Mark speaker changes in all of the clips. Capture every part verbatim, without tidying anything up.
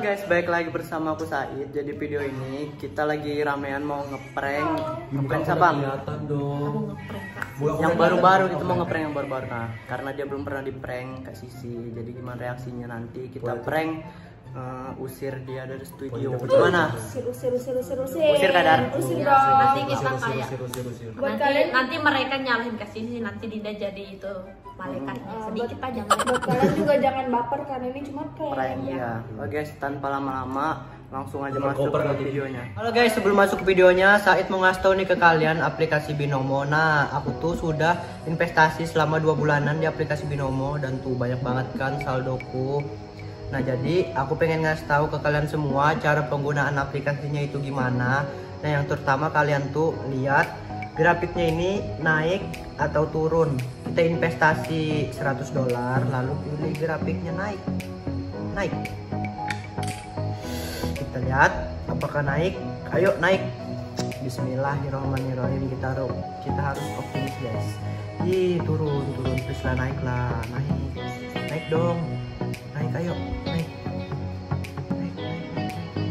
Speaker 1: guys, balik lagi bersama aku Said. Jadi video ini kita lagi ramean mau ngeprank. Ngeprank siapa?
Speaker 2: dong.
Speaker 1: Yang baru-baru itu mau ngeprank yang baru-baru. Nah, karena dia belum pernah di prank Kak Sisi. Jadi gimana reaksinya nanti kita prank uh, usir dia dari studio. Gimana?
Speaker 3: Usir, usir, usir, usir, usir.
Speaker 1: Usir Kadar.
Speaker 3: Usir
Speaker 4: Ya,
Speaker 3: dong.
Speaker 4: nanti kita kayak
Speaker 3: Buat
Speaker 4: nanti,
Speaker 3: kalian,
Speaker 4: nanti mereka nyalahin ke sini, nanti Dinda jadi itu malaikatnya.
Speaker 3: uh,
Speaker 4: Sedikit
Speaker 3: buat,
Speaker 4: aja.
Speaker 3: buat kalian juga jangan baper karena ini cuma
Speaker 1: Prank
Speaker 3: prank
Speaker 1: ya.
Speaker 3: ya.
Speaker 1: Oke guys, tanpa lama-lama langsung aja
Speaker 2: Bukan
Speaker 1: masuk
Speaker 2: koper
Speaker 1: ke
Speaker 2: nanti.
Speaker 1: videonya. Halo guys, sebelum masuk ke videonya, Said mau ngasih tau nih ke kalian aplikasi Binomo. Nah, aku tuh sudah investasi selama dua bulanan di aplikasi Binomo dan tuh banyak banget kan saldoku. Nah, jadi aku pengen ngasih tahu ke kalian semua cara penggunaan aplikasinya itu gimana. Nah, yang terutama kalian tuh lihat grafiknya ini naik atau turun. Kita investasi seratus dolar lalu pilih grafiknya naik. Naik. Kita lihat apakah naik. Ayo naik. Bismillahirrahmanirrahim. Kita harus kita harus optimis guys. Ih, turun turun please lah, naik lah, naik. Naik dong. Naik ayo, naik. Naik, naik, naik, naik.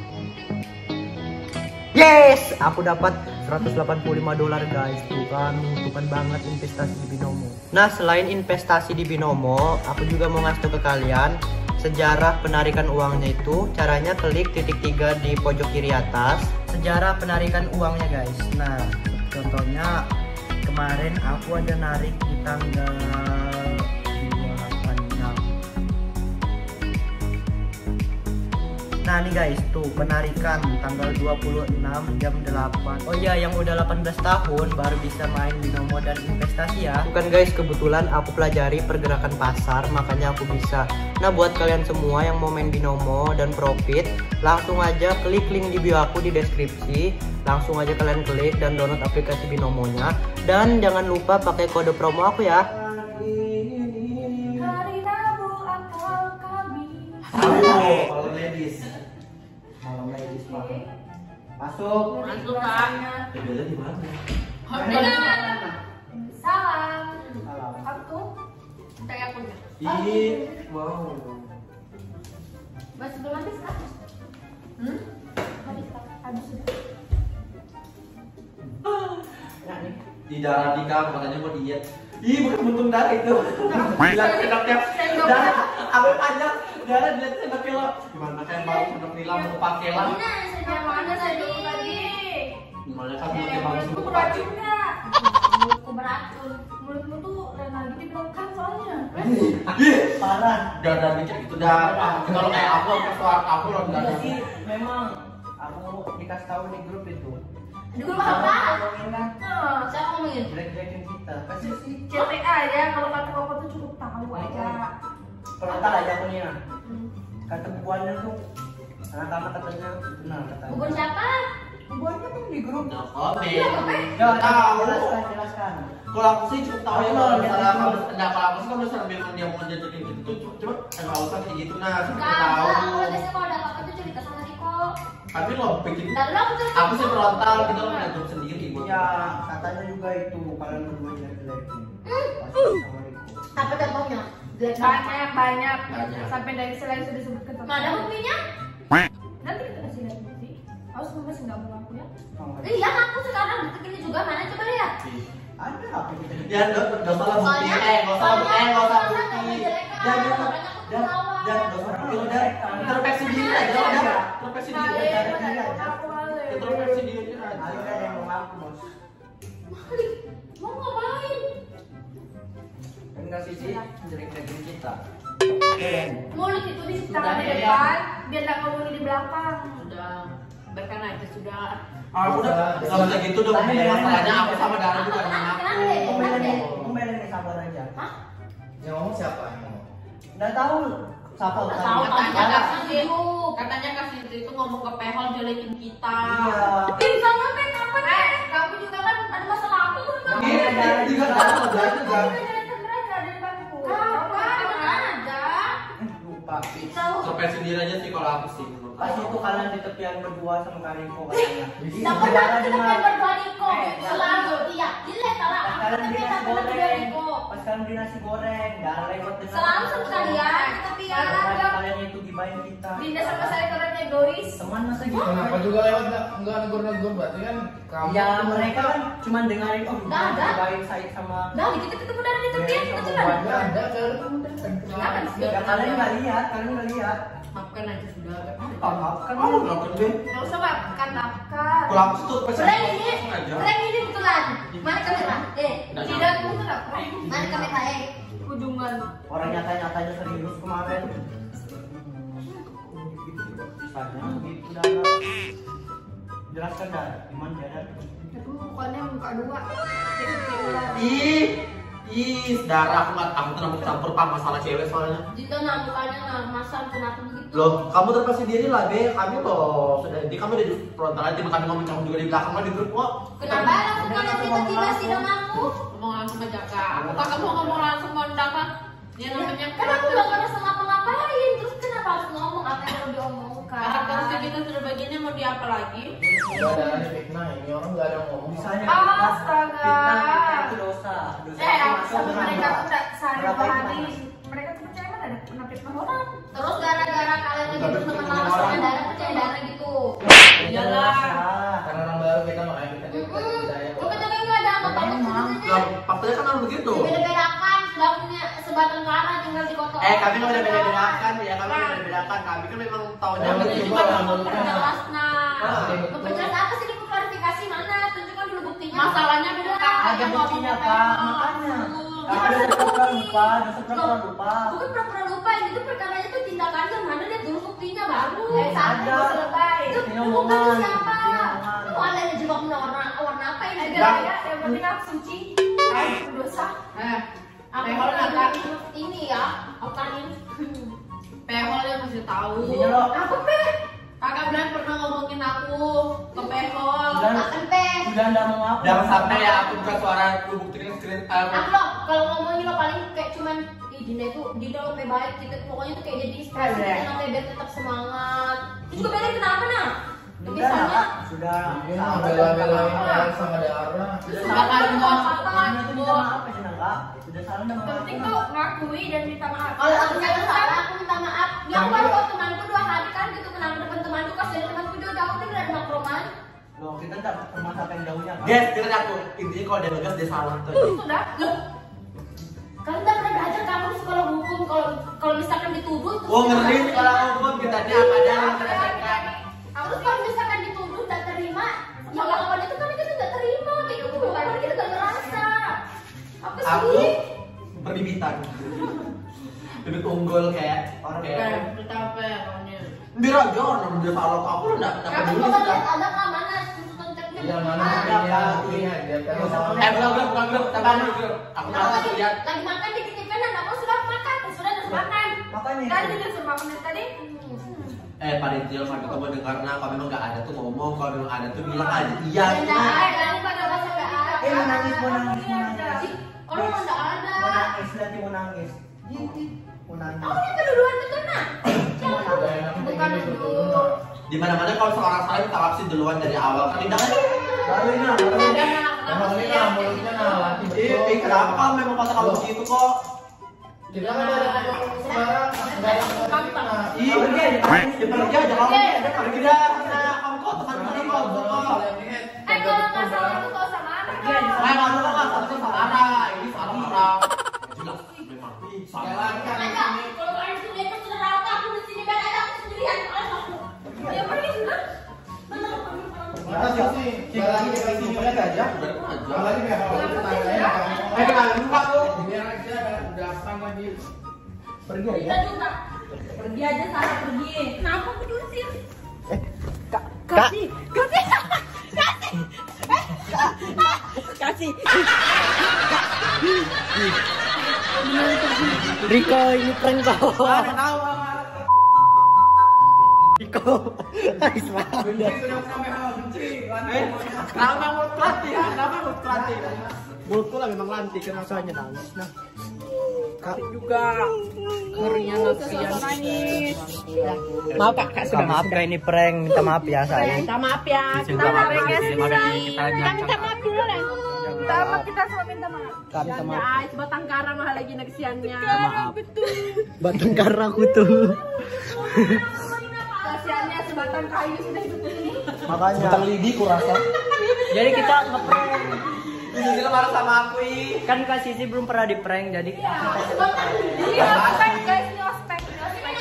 Speaker 1: Yes, aku dapat seratus delapan puluh lima dolar guys. Tuh kan menguntungkan banget investasi di Binomo. Nah, selain investasi di Binomo, aku juga mau ngasih tau ke kalian sejarah penarikan uangnya itu. Caranya klik titik tiga di pojok kiri atas. Sejarah penarikan uangnya guys. Nah, contohnya kemarin aku ada narik di tanggal dua puluh enam. Nah nih guys, tuh penarikan tanggal dua puluh enam jam delapan. Oh iya, yang udah delapan belas tahun baru bisa main Binomo dan investasi ya. Bukan guys, kebetulan aku pelajari pergerakan pasar, makanya aku bisa. Nah, buat kalian semua yang mau main Binomo dan profit, langsung aja klik link di bio aku di deskripsi. Langsung aja kalian klik dan download aplikasi Binomonya. Dan jangan lupa pakai kode promo aku ya.
Speaker 3: Hari Rabu akal kami.
Speaker 1: Halo, kalau ladies. Malam ladies pakai. Masuk.
Speaker 4: Masuk Kak.
Speaker 2: Bedanya di mana?
Speaker 3: Salam.
Speaker 1: Salam.
Speaker 3: Aku.
Speaker 4: Kayak aku ya.
Speaker 2: Ih, wow.
Speaker 3: Masih belum habis kan?
Speaker 4: Hmm?
Speaker 3: Habis kan? Habis sudah.
Speaker 1: Nah, nih.
Speaker 2: Di darah nikah makanya mau diet. Ih, bukan buntung darah itu. Bilang enaknya darah apa panjang darah dilihat enaknya lo. Gimana kayak baru udah nilam mau pakai lah.
Speaker 3: Ini yang mana tadi?
Speaker 2: Gimana kan mulutnya bagus
Speaker 3: Mulutku
Speaker 2: mau
Speaker 3: beracun
Speaker 2: pakai.
Speaker 3: nggak? Mulutku beracun. Mulutmu tuh Rena gini belum kan soalnya.
Speaker 2: Ih,
Speaker 1: Parah.
Speaker 2: darah dikit itu darah. Kalau kayak aku sampai suara aku loh
Speaker 1: Enggak
Speaker 2: darah.
Speaker 1: sih, memang aku dikasih tahu di grup itu.
Speaker 3: Di grup apa?
Speaker 1: Ngomongin kan,
Speaker 3: Nah,
Speaker 4: Siapa ngomongin?
Speaker 1: jelek-jelekin kita. Kasih sih.
Speaker 3: chat aja kalau kata koko tuh cukup tahu aja.
Speaker 1: Perantara aja aku nih ya. Kata buahnya tuh anak-anak katanya benar katanya.
Speaker 3: Bukan siapa?
Speaker 1: Buahnya kan di grup.
Speaker 2: Nah, komen.
Speaker 1: Jangan
Speaker 2: Tahu.
Speaker 1: jelaskan, jelaskan.
Speaker 2: Kalau aku sih cukup tahu ya kalau misalnya kamu enggak, kalau aku sih kalau misalnya bilang dia mau ngajakin gitu tuh cuma cuma enggak usah kayak gitu nah, cuma
Speaker 3: Enggak,
Speaker 2: tahu.
Speaker 3: enggak. Biasanya kalau ada apa-apa tuh cerita sama Riko.
Speaker 2: Tapi lo bikin
Speaker 3: Dan lo aku cerita
Speaker 2: aku sih
Speaker 3: sama
Speaker 2: frontal
Speaker 3: Riko.
Speaker 2: gitu lo punya grup sendiri buat.
Speaker 1: Ya, katanya juga itu kalian berdua jelek-jelekin. Pasti sama Riko.
Speaker 4: Apa contohnya? Jelek
Speaker 3: Banyak, banyak.
Speaker 2: Banyak.
Speaker 3: Sampai dari selain sudah disebut ke
Speaker 4: Nggak ada buktinya?
Speaker 3: Nanti kita kasih lihat bukti. Awas kamu masih nggak mau aku ya?
Speaker 4: Iya, aku sekarang detik ini juga mana coba lihat.
Speaker 1: Ada apa kita?
Speaker 2: Ya enggak enggak salah bukti.
Speaker 4: Soalnya-
Speaker 2: Eh, enggak salah bukti, eh, enggak salah
Speaker 4: soalnya
Speaker 2: bukti.
Speaker 4: kamu jelek, Kak.
Speaker 2: Dan dan
Speaker 4: Makanya aku
Speaker 2: dan
Speaker 4: ketawa.
Speaker 2: dan enggak salah bukti udah. Introspeksi diri aja udah. Introspeksi diri
Speaker 3: Kali,
Speaker 2: aja.
Speaker 3: pada aku kali.
Speaker 2: Introspeksi diri aja.
Speaker 1: Ayo ada yang mau ngaku bos.
Speaker 4: Malik, mau ngapain?
Speaker 1: Enggak sih sih, jelek-jelekin kita.
Speaker 3: Mulut itu di
Speaker 4: Sudah,
Speaker 3: tangan di
Speaker 4: ya.
Speaker 3: depan, biar nggak ngomongin di belakang.
Speaker 4: Sudah, biarkan aja sudah.
Speaker 2: Ah, udah. Enggak usah gitu dong. Masalahnya aku sama Dara juga dengan aku.
Speaker 1: Ngomelin nih, ngomelin nih, sabar aja.
Speaker 4: Hah?
Speaker 5: Yang ngomong siapa yang ngomong?
Speaker 1: Nggak tahu siapa
Speaker 4: Nggak
Speaker 1: tadi.
Speaker 4: tahu, katanya
Speaker 3: Apa?
Speaker 4: kasih itu, katanya kasih itu itu ngomong ke Pehol jelekin kita.
Speaker 1: Iya.
Speaker 3: Tim sama Pen apa nih? Kamu juga kan ada masalah aku kan?
Speaker 2: Iya, dia juga tahu Dara juga.
Speaker 3: mereka di depanku.
Speaker 4: Kapan? Mana ada?
Speaker 1: Lupa.
Speaker 4: Tahu.
Speaker 2: Introspeksi diri aja sih kalau aku sih. menurut
Speaker 1: Pas
Speaker 2: aku.
Speaker 1: itu kalian di tepian berdua sama Kariko katanya.
Speaker 4: Tak pernah kita main berdua Riko.
Speaker 1: Eh,
Speaker 4: Selalu iya. Jelek salah.
Speaker 1: Pas
Speaker 4: Aku
Speaker 1: kalian
Speaker 4: tapi
Speaker 1: beli
Speaker 4: tak
Speaker 1: nasi
Speaker 4: pernah berdua
Speaker 1: goreng,
Speaker 4: Riko.
Speaker 1: pas kalian beli nasi goreng, darah lewat dengan.
Speaker 4: Selalu sekalian, tapi ya
Speaker 1: Karena kalian itu gibahin kita.
Speaker 3: Dinda sama saya kalau Doris.
Speaker 1: Teman masa gitu?
Speaker 5: Kenapa juga lewat nggak nggak negur-negur berarti kan kamu?
Speaker 1: Ya mereka kan cuma dengerin oh
Speaker 3: Nggak ada.
Speaker 1: baik Said sama.
Speaker 3: Dah, kita ketemu dari di tepian kita
Speaker 1: Sama
Speaker 3: jalan.
Speaker 5: Nggak ada, saya udah kamu kan.
Speaker 3: Kenapa sih?
Speaker 1: Ya kalian nggak lihat, kalian nggak lihat.
Speaker 3: Maafkan aja sudah.
Speaker 1: Apa maafkan?
Speaker 2: Oh, nggak perlu.
Speaker 3: Nggak usah maafkan, maafkan.
Speaker 2: Kalau aku tuh pesan
Speaker 3: Prank ini,
Speaker 2: aja.
Speaker 3: prank ini betulan. Mana kamera? Eh, tidak aku tuh nggak prank. Mana kamera? Eh, hubungan.
Speaker 1: Orang nyata-nyatanya serius kemarin. Misalnya gitu dah. Jelaskan dah, gimana jalan?
Speaker 3: Aku bukannya muka dua.
Speaker 2: Ih, ih, darah aku nggak, aku tuh nggak mau campur pak masalah cewek soalnya.
Speaker 3: Jika nah mukanya nah masam kenapa begitu?
Speaker 2: Loh, kamu terpaksa diri lah, Be. Kami loh sudah di kamu udah di frontal aja, kami ngomong kamu juga di belakang lah di grup kok.
Speaker 3: Kenapa langsung kalian tiba-tiba sidang aku?
Speaker 4: Ngomong langsung ke Jaka. Bukan kamu ngomong langsung ke Jaka. Dia namanya
Speaker 3: Kan aku udah nggak langsung ngapa-ngapain, terus kenapa harus ngomong apa yang udah diomongkan?
Speaker 4: karakteristik kita sudah begini mau diapa lagi?
Speaker 5: Nggak ada ada fitnah ini orang nggak ada ngomong.
Speaker 1: Misalnya
Speaker 3: Astaga.
Speaker 1: fitnah, fitnah itu dosa. Dosa
Speaker 3: Eh,
Speaker 1: itu
Speaker 3: aku
Speaker 1: masuk
Speaker 3: sama
Speaker 1: ke
Speaker 3: mereka
Speaker 1: neraka.
Speaker 3: tuh udah sehari
Speaker 1: Neraka
Speaker 3: dua
Speaker 1: itu
Speaker 3: hari.
Speaker 1: mana?
Speaker 3: Mereka tuh percaya kan ada pernah fitnah orang. Terus gara-gara kalian lagi berteman sama darah percaya darah gitu.
Speaker 4: Iyalah.
Speaker 5: Karena orang baru kita makanya kita kita percaya.
Speaker 3: Lu katanya nggak ada apa-apa
Speaker 2: Lah,
Speaker 3: sebenarnya.
Speaker 2: faktanya kan memang begitu.
Speaker 3: Beda-bedakan, sudah punya sebatang kara tinggal di kota.
Speaker 2: Eh, kami nggak beda beda-bedakan ya, kami nggak beda-bedakan. Kami kan memang tahunya
Speaker 5: Yang
Speaker 2: begitu.
Speaker 5: penting
Speaker 3: Juga
Speaker 5: Coba,
Speaker 3: mau
Speaker 5: menurutnya.
Speaker 3: perjelas nah.
Speaker 5: Ah,
Speaker 3: Memperjelas apa sih? Klarifikasi mana? Tunjukkan dulu buktinya.
Speaker 4: Masalahnya beda kan.
Speaker 1: Ada buktinya Kak, makanya. Ada pura lupa, dosa pura lupa.
Speaker 3: Bukan pura-pura lupa, ini tuh perkaranya tuh tindakannya mana lihat dulu buktinya baru.
Speaker 1: Eh, ada.
Speaker 3: selesai. Itu
Speaker 1: Ini
Speaker 3: bukan
Speaker 1: omongan,
Speaker 3: siapa?
Speaker 1: ini omongan.
Speaker 3: Lu ada yang jebak warna warna apa ini? Ada
Speaker 2: Bang.
Speaker 3: ya, yang penting aku suci. Kan dosa.
Speaker 4: Eh,
Speaker 3: Aku
Speaker 4: Pehol
Speaker 3: kan
Speaker 4: nggak?
Speaker 3: ini ya, Okarin.
Speaker 4: Pehol yang mesti tahu.
Speaker 1: Intinya lo
Speaker 3: Apa peh?
Speaker 4: Kakak Blan pernah ngomongin aku ke Pehol.
Speaker 1: Dan-
Speaker 3: Akan peh.
Speaker 1: udah nggak mau apa.
Speaker 2: Jangan sampai ya aku buka suara lu buktiin screen eh,
Speaker 3: Aku lo kalau ngomongin lo paling kayak cuman ih Dinda itu Dinda lo lebih baik kita pokoknya tuh kayak jadi inspirasi
Speaker 1: Eh,
Speaker 3: kita nanti biar tetap semangat. Itu juga beda kenapa nah?
Speaker 1: Sudah,
Speaker 3: Misalnya
Speaker 1: Kak. Sudah.
Speaker 5: Ini mah bela-belain orang sama darah.
Speaker 1: Sudah
Speaker 4: Bakal
Speaker 1: salah.
Speaker 4: gua
Speaker 1: Pokoknya tuh minta maaf ya senang Kak. Sudah salah udah
Speaker 3: yang penting
Speaker 1: maaf.
Speaker 3: tuh ngakui dan minta maaf. Kalau aku nyata salah aku minta maaf. Yang baru kok temanku dua hari kan gitu kenal depan temanku pas dari temanku dia udah udah dari makroman.
Speaker 1: Loh, kita nggak permasalahan jauhnya Kak.
Speaker 2: Guys, dengerin aku. Intinya kalau dia ngegas dia salah tuh.
Speaker 3: Sudah. Loh. Kalian udah pernah belajar kamu di sekolah hukum kalau kalau misalkan dituduh terus
Speaker 2: Oh, ngerti sekolah hukum kita dia apa ada yang kita
Speaker 3: Terus kalau misalkan dituduh tidak terima, yang lawan itu kan kita tidak terima, kayak gitu bukan kita tidak ngerasa. Apa
Speaker 2: Aku
Speaker 3: sih?
Speaker 2: berbibitan. Bibit unggul kayak
Speaker 1: Orang
Speaker 4: Eh,
Speaker 2: kayak
Speaker 4: kita apa ya kawannya?
Speaker 2: biar aja orang dia salah ke aku udah enggak
Speaker 3: Kamu
Speaker 2: peduli
Speaker 3: kalau
Speaker 2: sudah.
Speaker 3: lihat ada kan mana tuntutan ceknya?
Speaker 5: Yang mana
Speaker 3: Ah,
Speaker 5: buktinya buktinya dia kan.
Speaker 2: Eh, bukan grup, bukan grup, tapi aku grup. Aku
Speaker 3: Kenapa
Speaker 2: nggak
Speaker 3: lagi,
Speaker 2: lihat.
Speaker 3: lagi makan di ketipan dan aku sudah makan, sudah sudah makan.
Speaker 1: Makanya
Speaker 3: Kan
Speaker 1: itu.
Speaker 3: dia suruh makan dari tadi.
Speaker 2: Eh, Pak Rintil, kami tuh mau dengar nah, kalau memang nggak ada tuh ngomong, kalau memang ada tuh bilang aja iya.
Speaker 3: Tidak ada, pada masa nggak ada.
Speaker 1: Eh, mau nangis, mau nangis, mau nangis.
Speaker 3: Orang nggak ada.
Speaker 1: Mau nangis, nanti mau nangis. Mau nangis.
Speaker 3: Aku ini keduluan betul nah.
Speaker 5: Udah enak
Speaker 3: Bukan
Speaker 5: ini
Speaker 3: dulu.
Speaker 5: dulu.
Speaker 2: Di mana-mana kalau seorang salah minta maaf sih duluan dari awal. Kan tidak kan?
Speaker 1: Baru ini lah, baru ini.
Speaker 5: Emang ini nah mulutnya nah laki
Speaker 2: Eh,
Speaker 5: betul.
Speaker 2: eh, kenapa kalau memang kata kamu begitu kok?
Speaker 5: Kita kan ada ngomong sembarang, nggak ada ngomong.
Speaker 2: Ih, pergi aja, ya pergi aja kamu. Pergi dah, nah, kamu kok teman tadi kok, kok.
Speaker 3: Eh kalau masalah itu kalau sama anak kan.
Speaker 2: Saya malu kok, satu salah, ini salah orang. Jelas, memang. Ih, salah.
Speaker 3: Ada, kalau kalian sendiri kan sudah rata, aku di sini kan ada aku sendirian. Ya pergi sudah.
Speaker 5: Masa sih, lagi kita sini lihat aja. Lagi nggak kalau kita tanya
Speaker 2: Eh, kenapa lupa tuh?
Speaker 5: biar aja udah asam lagi. Pergi
Speaker 3: Kita
Speaker 5: aja.
Speaker 3: juga. Pergi aja sana pergi. Kenapa aku diusir?
Speaker 1: Kak,
Speaker 3: Kasih, kasih, kasih.
Speaker 1: kasih. Riko, ini prank kau. Riko, Ais banget.
Speaker 2: Eh, kenapa mulut pelatih? Kenapa mulut pelatih?
Speaker 1: Mulutku lah memang lantik, kenapa hanya nangis? Nah, Kak,
Speaker 4: Juga ngerinya nangis.
Speaker 1: maaf kak, kak sudah maaf kak ini prank, minta maaf ya saya.
Speaker 4: Minta maaf ya. Kita maaf ya guys. Kita minta maaf dulu lah. Minta maaf kita sama minta maaf.
Speaker 1: Kak minta maaf.
Speaker 4: Ya, sebatang kara mahal lagi naksiannya.
Speaker 1: Maaf. Batang kara aku tuh.
Speaker 3: Kasihannya
Speaker 4: sebatang kayu sudah hidup ini.
Speaker 1: Makanya.
Speaker 5: Sebatang lidi kurasa.
Speaker 1: Jadi kita ngeprank.
Speaker 2: Ini gila marah sama aku ih.
Speaker 1: Kan Kak Sisi belum pernah di prank jadi
Speaker 3: Iya, sebentar.
Speaker 4: Ini ospek guys, ini ospek, ini ospek.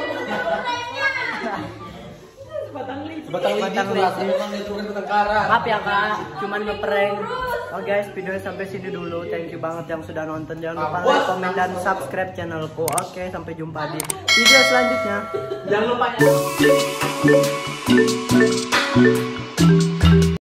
Speaker 4: Sebatang lidi.
Speaker 5: Sebatang lidi
Speaker 1: Sebatang
Speaker 5: kurasa.
Speaker 1: lidi.
Speaker 5: Memang dia turun bertengkaran.
Speaker 1: Maaf ya Kak, cuman ngeprank. Oh guys, videonya sampai sini dulu. Thank you banget yang sudah nonton. Jangan lupa like, komen, dan subscribe channelku. Oke, sampai jumpa di video selanjutnya.
Speaker 2: Jangan lupa ya.